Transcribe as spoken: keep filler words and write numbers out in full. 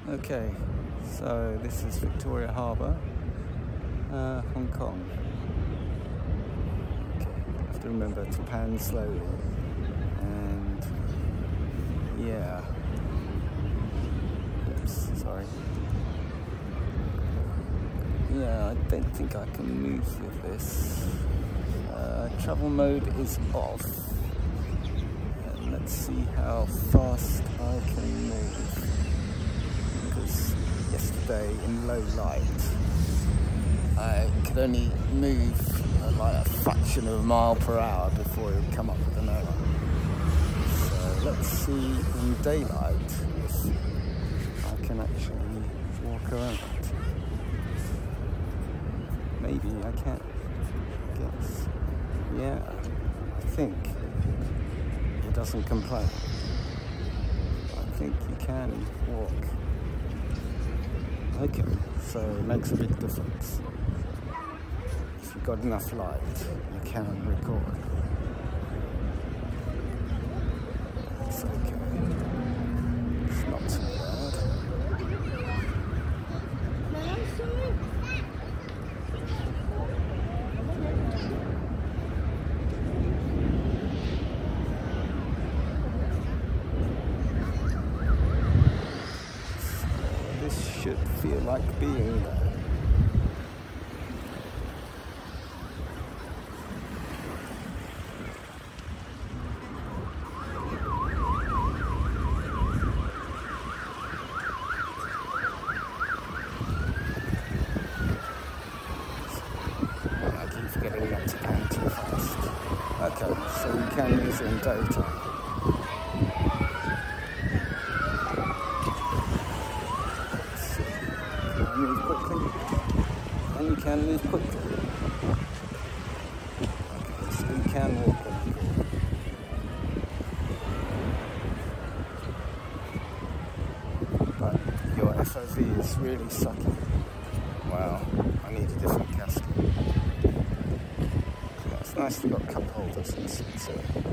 Okay, so this is Victoria Harbour, uh, Hong Kong. Okay, have to remember to pan slowly, and yeah, oops, sorry. Yeah, I don't think I can move with this. Uh, travel mode is off. And let's see how fast I can move. Because yesterday in low light, I could only move uh, like a fraction of a mile per hour before it would come up with an error. So let's see in daylight if I can actually walk around. Maybe I can't guess. Yeah, I think it doesn't complain. I think you can walk. Okay, so it makes a big difference. If you've got enough light, you can record. It's okay. It's not too bad. Should feel like being there. I keep forgetting not to pan too fast. Okay, so we can use it in daytime. Move quickly, and you can move quickly. Okay, so you can walk on. But your F O V is really sucky. Wow, I need a different casket. Yeah, it's nice to got cup holders and so.